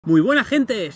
Muy buena gente.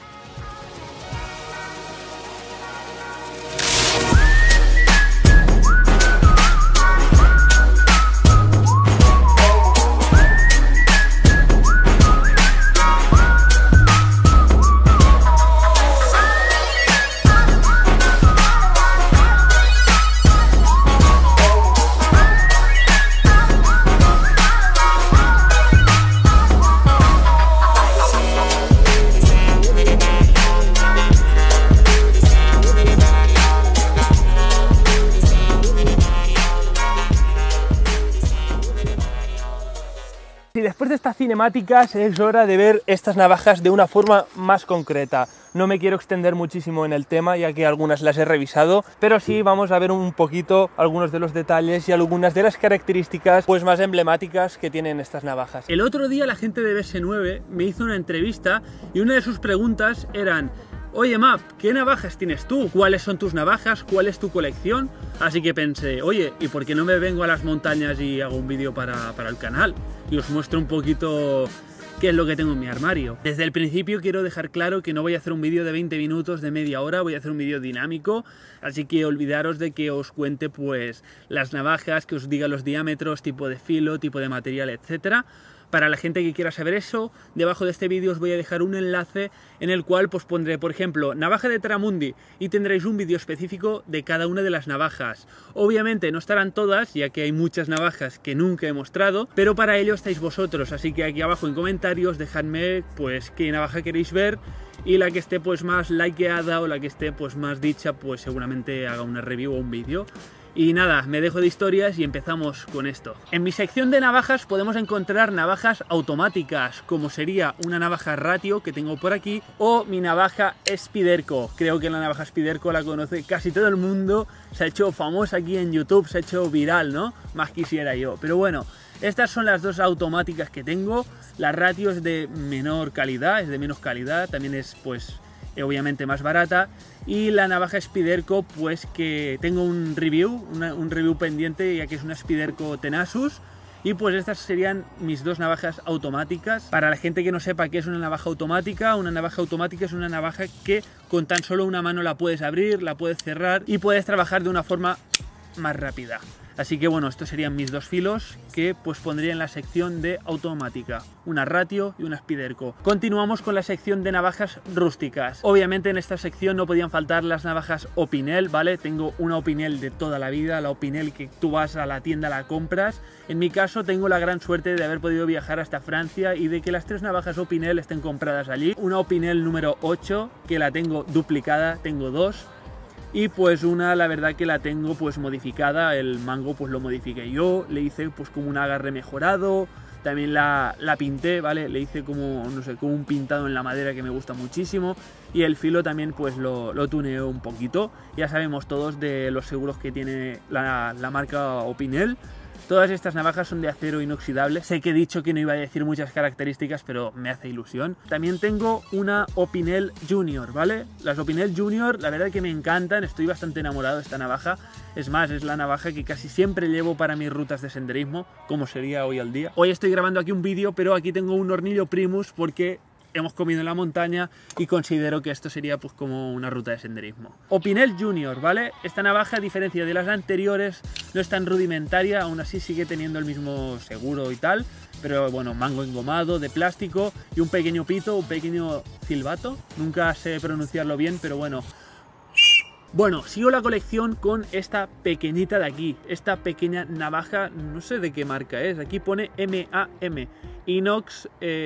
Y después de estas cinemáticas es hora de ver estas navajas de una forma más concreta. No me quiero extender muchísimo en el tema, ya que algunas las he revisado, pero sí vamos a ver un poquito algunos de los detalles y algunas de las características pues más emblemáticas que tienen estas navajas. El otro día la gente de BS9 me hizo una entrevista y una de sus preguntas eran: oye Map, ¿qué navajas tienes tú? ¿Cuáles son tus navajas? ¿Cuál es tu colección? Así que pensé, oye, ¿y por qué no me vengo a las montañas y hago un vídeo para el canal? Y os muestro un poquito qué es lo que tengo en mi armario. Desde el principio quiero dejar claro que no voy a hacer un vídeo de 20 minutos, de media hora, voy a hacer un vídeo dinámico, así que olvidaros de que os cuente pues las navajas, que os diga los diámetros, tipo de filo, tipo de material, etcétera. Para la gente que quiera saber eso, debajo de este vídeo os voy a dejar un enlace en el cual pues pondré, por ejemplo, navaja de Teramundi, y tendréis un vídeo específico de cada una de las navajas. Obviamente no estarán todas, ya que hay muchas navajas que nunca he mostrado, pero para ello estáis vosotros, así que aquí abajo en comentarios dejadme pues qué navaja queréis ver, y la que esté pues más likeada o la que esté pues más dicha, pues seguramente haga una review o un vídeo. Y nada, me dejo de historias y empezamos con esto. En mi sección de navajas podemos encontrar navajas automáticas, como sería una navaja Ratio que tengo por aquí, o mi navaja Spyderco. Creo que la navaja Spyderco la conoce casi todo el mundo, se ha hecho famosa aquí en YouTube, se ha hecho viral, ¿no? Más quisiera yo. Pero bueno, estas son las dos automáticas que tengo. La Ratio es de menor calidad, es de menos calidad, también es pues obviamente más barata, y la navaja Spyderco pues que tengo un review pendiente, ya que es una Spyderco Tenasus, y pues estas serían mis dos navajas automáticas. Para la gente que no sepa qué es una navaja automática es una navaja que con tan solo una mano la puedes abrir, la puedes cerrar y puedes trabajar de una forma más rápida. Así que bueno, estos serían mis dos filos que pues pondría en la sección de automática, una Ratio y una Spyderco. Continuamos con la sección de navajas rústicas. Obviamente en esta sección no podían faltar las navajas Opinel, ¿vale? Tengo una Opinel de toda la vida, la Opinel que tú vas a la tienda, la compras. En mi caso tengo la gran suerte de haber podido viajar hasta Francia y de que las tres navajas Opinel estén compradas allí. Una Opinel número 8 que la tengo duplicada, tengo dos. Y pues una, la verdad que la tengo pues modificada, el mango pues lo modifiqué yo, le hice pues como un agarre mejorado, también la pinté, ¿vale? Le hice como, no sé, como un pintado en la madera que me gusta muchísimo, y el filo también pues lo tuneé un poquito. Ya sabemos todos de los seguros que tiene la marca Opinel. Todas estas navajas son de acero inoxidable. Sé que he dicho que no iba a decir muchas características, pero me hace ilusión. También tengo una Opinel Junior, ¿vale? Las Opinel Junior, la verdad que me encantan, estoy bastante enamorado de esta navaja. Es más, es la navaja que casi siempre llevo para mis rutas de senderismo, como sería hoy al día. Hoy estoy grabando aquí un vídeo, pero aquí tengo un hornillo Primus porque hemos comido en la montaña y considero que esto sería pues como una ruta de senderismo. Opinel Junior, ¿vale? Esta navaja, a diferencia de las anteriores, no es tan rudimentaria, aún así sigue teniendo el mismo seguro y tal, pero bueno, mango engomado de plástico y un pequeño pito, un pequeño silbato, nunca sé pronunciarlo bien, pero bueno. Bueno, sigo la colección con esta pequeñita de aquí, esta pequeña navaja, no sé de qué marca es, aquí pone MAM, Inox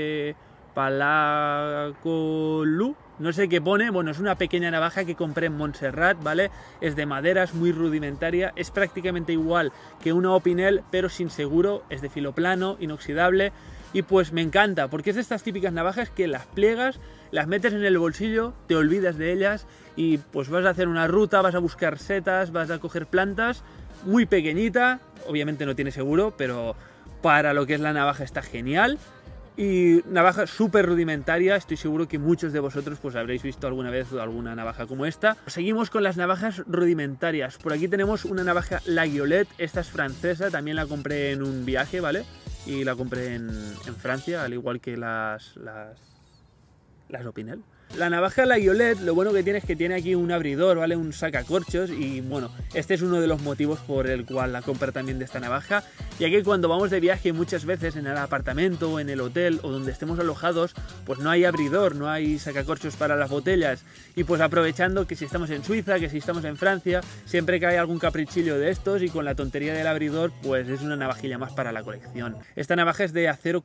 Palacolu, no sé qué pone. Bueno, es una pequeña navaja que compré en Montserrat, ¿vale? Es de madera, es muy rudimentaria, es prácticamente igual que una Opinel, pero sin seguro, es de filo plano, inoxidable, y pues me encanta, porque es de estas típicas navajas que las pliegas, las metes en el bolsillo, te olvidas de ellas, y pues vas a hacer una ruta, vas a buscar setas, vas a coger plantas, muy pequeñita, obviamente no tiene seguro, pero para lo que es la navaja está genial. Y navaja súper rudimentaria, estoy seguro que muchos de vosotros pues habréis visto alguna vez alguna navaja como esta. Seguimos con las navajas rudimentarias. Por aquí tenemos una navaja La Guiolette, esta es francesa, también la compré en un viaje, ¿vale? Y la compré en Francia, al igual que las las Opinel. La navaja La Giolet, lo bueno que tiene es que tiene aquí un abridor, ¿vale? Un sacacorchos y bueno, este es uno de los motivos por el cual la compra también de esta navaja, ya que cuando vamos de viaje muchas veces en el apartamento o en el hotel o donde estemos alojados, pues no hay abridor, no hay sacacorchos para las botellas y pues aprovechando que si estamos en Suiza, que si estamos en Francia, siempre que hay algún caprichillo de estos y con la tontería del abridor, pues es una navajilla más para la colección. Esta navaja es de acero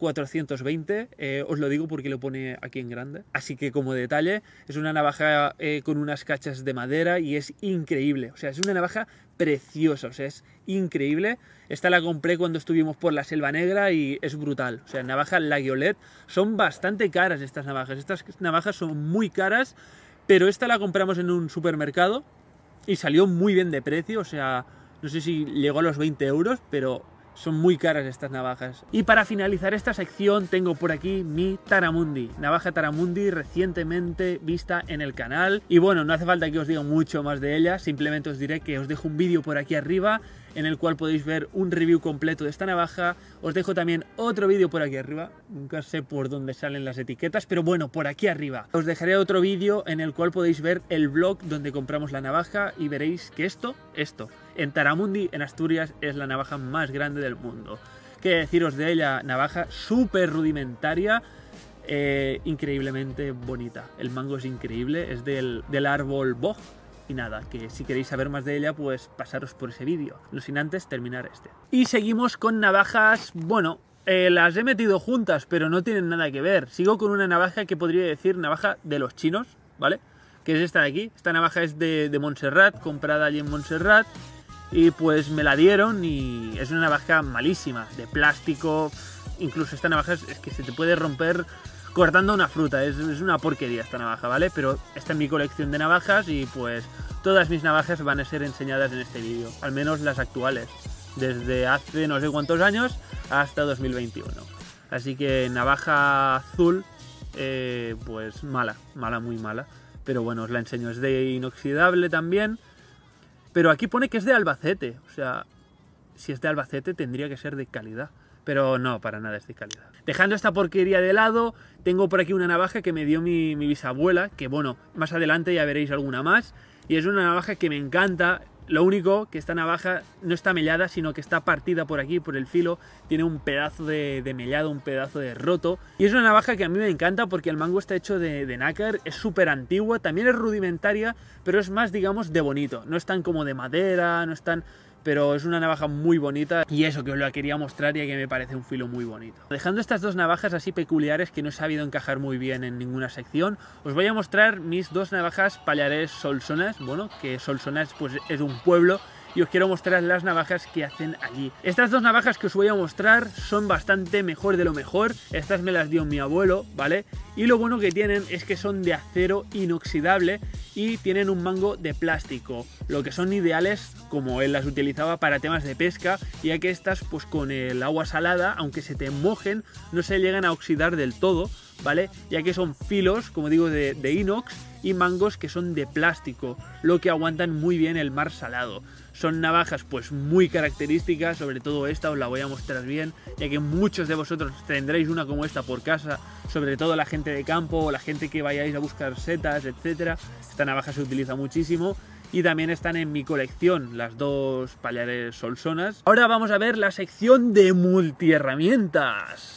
420, os lo digo porque lo pone aquí en grande, así que como detalle, es una navaja con unas cachas de madera y es increíble, o sea, es una navaja preciosa, o sea, es increíble. Esta la compré cuando estuvimos por la Selva Negra y es brutal, o sea, navaja La Giolet. Son bastante caras estas navajas son muy caras, pero esta la compramos en un supermercado y salió muy bien de precio, o sea, no sé si llegó a los 20 euros, pero son muy caras estas navajas. Y para finalizar esta sección tengo por aquí mi Taramundi, navaja Taramundi recientemente vista en el canal. Y bueno, no hace falta que os diga mucho más de ella, simplemente os diré que os dejo un vídeo por aquí arriba en el cual podéis ver un review completo de esta navaja. Os dejo también otro vídeo por aquí arriba, nunca sé por dónde salen las etiquetas, pero bueno, por aquí arriba. Os dejaré otro vídeo en el cual podéis ver el blog donde compramos la navaja y veréis que esto, en Taramundi, en Asturias, es la navaja más grande del mundo. ¿Qué deciros de ella? Navaja súper rudimentaria, increíblemente bonita. El mango es increíble, es del árbol boj. Y nada, que si queréis saber más de ella, pues pasaros por ese vídeo, no sin antes terminar este. Y seguimos con navajas, bueno, las he metido juntas, pero no tienen nada que ver. Sigo con una navaja que podría decir navaja de los chinos, ¿vale? Que es esta de aquí. Esta navaja es de Montserrat, comprada allí en Montserrat. Y pues me la dieron y es una navaja malísima, de plástico. Incluso esta navaja es que se te puede romper cortando una fruta, es una porquería esta navaja, ¿vale? Pero está en mi colección de navajas y pues todas mis navajas van a ser enseñadas en este vídeo, al menos las actuales, desde hace no sé cuántos años hasta 2021. Así que navaja azul, pues mala, muy mala, pero bueno, os la enseño, es de inoxidable también, pero aquí pone que es de Albacete, o sea, si es de Albacete tendría que ser de calidad. Pero no, para nada es de calidad. Dejando esta porquería de lado, tengo por aquí una navaja que me dio mi bisabuela, que bueno, más adelante ya veréis alguna más, y es una navaja que me encanta. Lo único que esta navaja no está mellada, sino que está partida por aquí, por el filo, tiene un pedazo de mellado, un pedazo de roto, y es una navaja que a mí me encanta porque el mango está hecho de nácar, es súper antigua, también es rudimentaria, pero es más, digamos, de bonito, no es tan como de madera, no es tan... pero es una navaja muy bonita y eso que os la quería mostrar ya que me parece un filo muy bonito. Dejando estas dos navajas así peculiares que no he sabido encajar muy bien en ninguna sección, os voy a mostrar mis dos navajas Pallarés Solsonas, bueno, que Solsonas pues es un pueblo, y os quiero mostrar las navajas que hacen allí. Estas dos navajas que os voy a mostrar son bastante mejor de lo mejor. Estas me las dio mi abuelo, ¿vale? Y lo bueno que tienen es que son de acero inoxidable y tienen un mango de plástico, lo que son ideales como él las utilizaba para temas de pesca, ya que estas pues con el agua salada, aunque se te mojen, no se llegan a oxidar del todo, ¿vale? Ya que son filos, como digo, de inox y mangos que son de plástico, lo que aguantan muy bien el mar salado. Son navajas pues muy características, sobre todo esta os la voy a mostrar bien, ya que muchos de vosotros tendréis una como esta por casa, sobre todo la gente de campo o la gente que vayáis a buscar setas, etcétera. Esta navaja se utiliza muchísimo. Y también están en mi colección las dos Pallarés Solsonas. Ahora vamos a ver la sección de multiherramientas.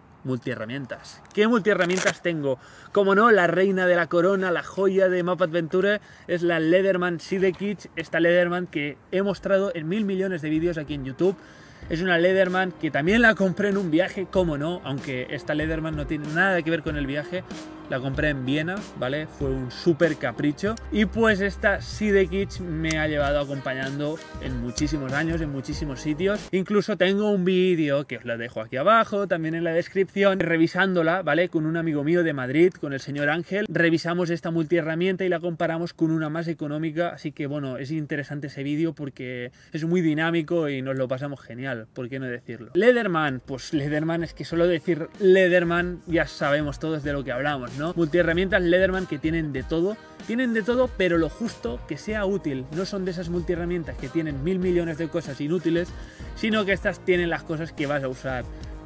¿Qué multiherramientas tengo? Como no, la reina de la corona, la joya de Map Adventure es la Leatherman Sidekick. Esta Leatherman que he mostrado en 1000 millones de vídeos aquí en YouTube. Es una Leatherman que también la compré en un viaje, como no, aunque esta Leatherman no tiene nada que ver con el viaje. La compré en Viena, ¿vale? Fue un súper capricho. Y pues esta Sidekick me ha llevado acompañando en muchísimos años, en muchísimos sitios. Incluso tengo un vídeo que os lo dejo aquí abajo, también en la descripción, revisándola, ¿vale? Con un amigo mío de Madrid, con el señor Ángel. Revisamos esta multiherramienta y la comparamos con una más económica. Así que bueno, es interesante ese vídeo porque es muy dinámico y nos lo pasamos genial, ¿por qué no decirlo? Leatherman, pues Leatherman es que solo decir Leatherman ya sabemos todos de lo que hablamos, ¿no? Multiherramientas Leatherman que tienen de todo, pero lo justo que sea útil. No son de esas multiherramientas que tienen 1000 millones de cosas inútiles, sino que estas tienen las cosas que vas a usar.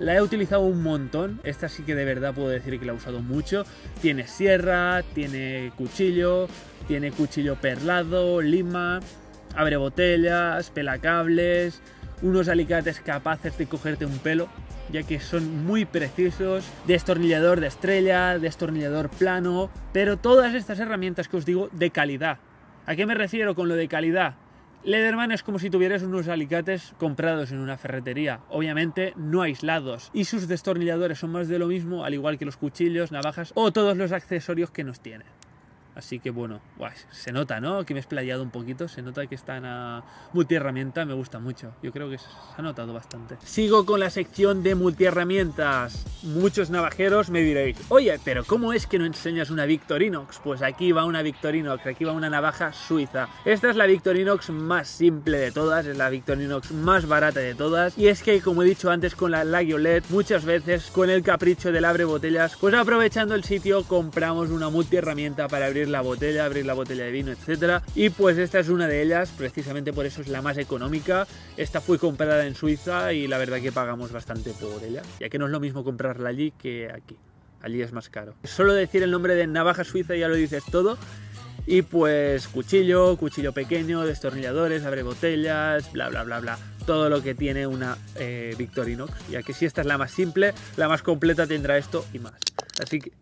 La he utilizado un montón, esta sí que de verdad puedo decir que la he usado mucho. Tiene sierra, tiene cuchillo perlado, lima, abre botellas, pelacables, unos alicates capaces de cogerte un pelo, ya que son muy precisos, destornillador de estrella, destornillador plano, pero todas estas herramientas que os digo de calidad. ¿A qué me refiero con lo de calidad? Leatherman es como si tuvieras unos alicates comprados en una ferretería, obviamente no aislados, y sus destornilladores son más de lo mismo, al igual que los cuchillos, navajas o todos los accesorios que nos tiene. Así que bueno, se nota, ¿no? Que me he explayado un poquito, se nota que está en multiherramienta, me gusta mucho. Yo creo que se ha notado bastante. Sigo con la sección de multiherramientas. Muchos navajeros me diréis, oye, pero ¿cómo es que no enseñas una Victorinox? Pues aquí va una Victorinox, aquí va una navaja suiza. Esta es la Victorinox más simple de todas, es la Victorinox más barata de todas. Y es que, como he dicho antes con la Laguiolet, muchas veces con el capricho del abre botellas, pues aprovechando el sitio compramos una multiherramienta para abrir la botella de vino, etcétera. Y pues esta es una de ellas, precisamente por eso es la más económica. Esta fue comprada en Suiza y la verdad que pagamos bastante por ella, ya que no es lo mismo comprarla allí que aquí. Allí es más caro. Solo decir el nombre de navaja suiza ya lo dices todo. Y pues cuchillo pequeño, destornilladores, abre botellas, bla bla bla bla. Todo lo que tiene una Victorinox, ya que si esta es la más simple, la más completa tendrá esto y más. Así que...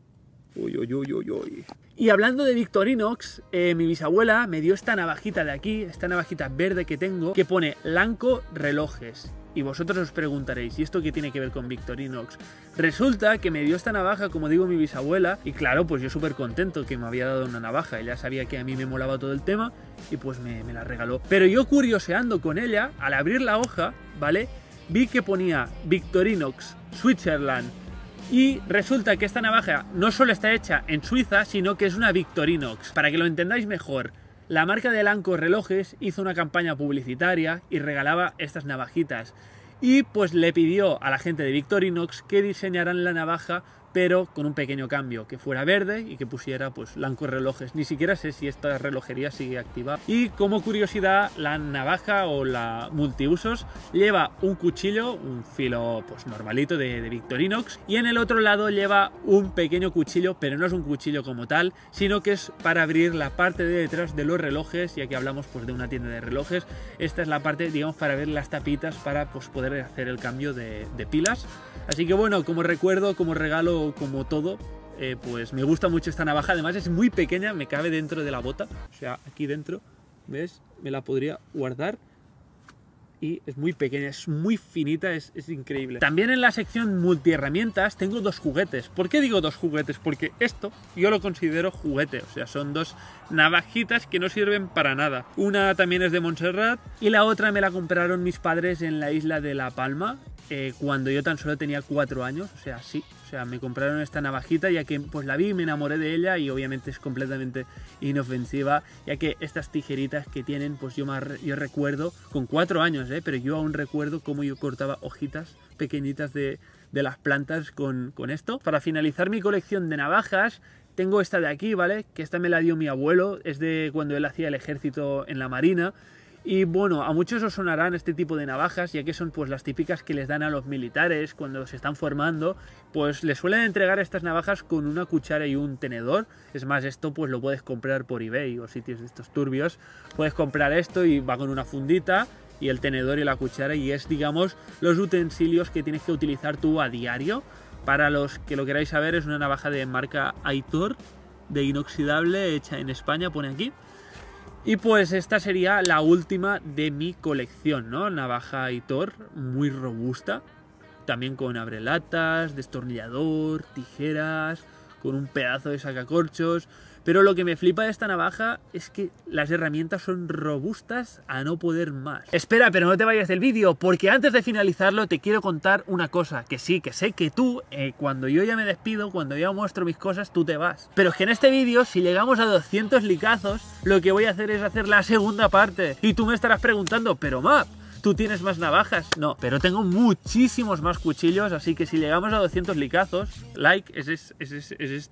Uy. Y hablando de Victorinox, mi bisabuela me dio esta navajita de aquí, esta navajita verde que tengo, que pone Lanco Relojes. Y vosotros os preguntaréis, ¿y esto qué tiene que ver con Victorinox? Resulta que me dio esta navaja, como digo, mi bisabuela, y claro, pues yo súper contento que me había dado una navaja. Ella sabía que a mí me molaba todo el tema y pues me la regaló. Pero yo curioseando con ella, al abrir la hoja, ¿vale? Vi que ponía Victorinox Switzerland. Y resulta que esta navaja no solo está hecha en Suiza, sino que es una Victorinox. Para que lo entendáis mejor, la marca de Lanco Relojes hizo una campaña publicitaria y regalaba estas navajitas. Y pues le pidió a la gente de Victorinox que diseñaran la navaja, pero con un pequeño cambio, que fuera verde y que pusiera pues Lanco Relojes. Ni siquiera sé si esta relojería sigue activa. Y como curiosidad, la navaja o la multiusos lleva un cuchillo, un filo pues normalito de Victorinox, y en el otro lado lleva un pequeño cuchillo, pero no es un cuchillo como tal, sino que es para abrir la parte de detrás de los relojes, ya que hablamos pues de una tienda de relojes. Esta es la parte, digamos, para ver las tapitas, para pues poder hacer el cambio de pilas. Así que bueno, como recuerdo, como regalo, como todo, pues me gusta mucho esta navaja. Además es muy pequeña, me cabe dentro de la bota, o sea, aquí dentro, ¿ves? Me la podría guardar. Y es muy pequeña, es muy finita, es increíble. También en la sección multiherramientas tengo dos juguetes. ¿Por qué digo dos juguetes? Porque esto yo lo considero juguete, o sea, son dos navajitas que no sirven para nada. Una también es de Montserrat y la otra me la compraron mis padres en la isla de La Palma, cuando yo tan solo tenía 4 años, o sea, sí. O sea, me compraron esta navajita ya que pues la vi, me enamoré de ella y obviamente es completamente inofensiva, ya que estas tijeritas que tienen, pues yo recuerdo, con 4 años, pero yo aún recuerdo cómo yo cortaba hojitas pequeñitas de las plantas con esto. Para finalizar mi colección de navajas, tengo esta de aquí, ¿vale? Que esta me la dio mi abuelo, es de cuando él hacía el ejército en la marina. Y bueno, a muchos os sonarán este tipo de navajas, ya que son pues las típicas que les dan a los militares cuando se están formando, pues les suelen entregar estas navajas con una cuchara y un tenedor. Es más, esto pues lo puedes comprar por eBay o sitios de estos turbios. Puedes comprar esto y va con una fundita y el tenedor y la cuchara, y es, digamos, los utensilios que tienes que utilizar tú a diario. Para los que lo queráis saber, es una navaja de marca Aitor, de inoxidable, hecha en España, pone aquí. Y pues esta sería la última de mi colección, ¿no? Navaja Aitor, muy robusta, también con abrelatas, destornillador, tijeras, con un pedazo de sacacorchos. Pero lo que me flipa de esta navaja es que las herramientas son robustas a no poder más. Espera, pero no te vayas del vídeo, porque antes de finalizarlo te quiero contar una cosa. Que sí, que sé que tú, cuando yo ya me despido, cuando ya muestro mis cosas, tú te vas. Pero es que en este vídeo, si llegamos a 200 likazos, lo que voy a hacer es hacer la segunda parte. Y tú me estarás preguntando, pero Map, ¿tú tienes más navajas? No, pero tengo muchísimos más cuchillos, así que si llegamos a 200 likazos, like es esto.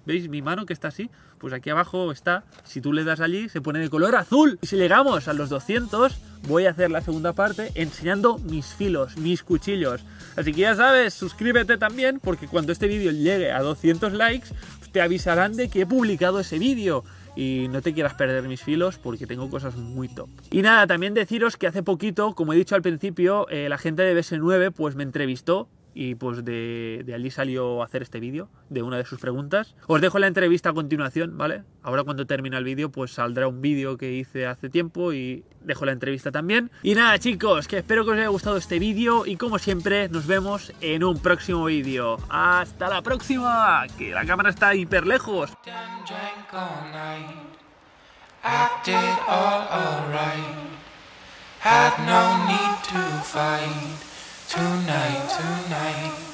¿Veis mi mano que está así? Pues aquí abajo está, si tú le das allí se pone de color azul. Y si llegamos a los 200 voy a hacer la segunda parte enseñando mis filos, mis cuchillos. Así que ya sabes, suscríbete también porque cuando este vídeo llegue a 200 likes te avisarán de que he publicado ese vídeo. Y no te quieras perder mis filos porque tengo cosas muy top. Y nada, también deciros que hace poquito, como he dicho al principio, la gente de BS9 pues me entrevistó y pues de allí salió a hacer este vídeo, de una de sus preguntas. Os dejo la entrevista a continuación, ¿vale? Ahora cuando termine el vídeo pues saldrá un vídeo que hice hace tiempo y dejo la entrevista también. Y nada chicos, que espero que os haya gustado este vídeo y como siempre nos vemos en un próximo vídeo. ¡Hasta la próxima! Que la cámara está hiper lejos. Had no need to fight tonight.